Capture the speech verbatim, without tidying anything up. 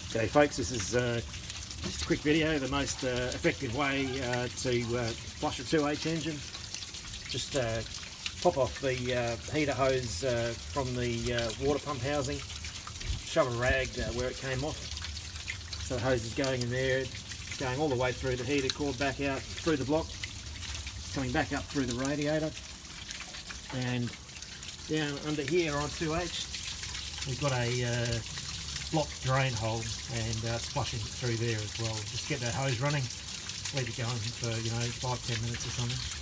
G'day folks, this is uh, just a quick video, the most uh, effective way uh, to uh, flush a two H engine. Just uh, pop off the uh, heater hose uh, from the uh, water pump housing, shove a rag uh, where it came off. So the hose is going in there, going all the way through the heater cord, back out through the block, coming back up through the radiator, and down under here on two H we've got a uh, block drain hole, and uh, flushing it through there as well. Just get that hose running, leave it going for, you know, five to ten minutes or something.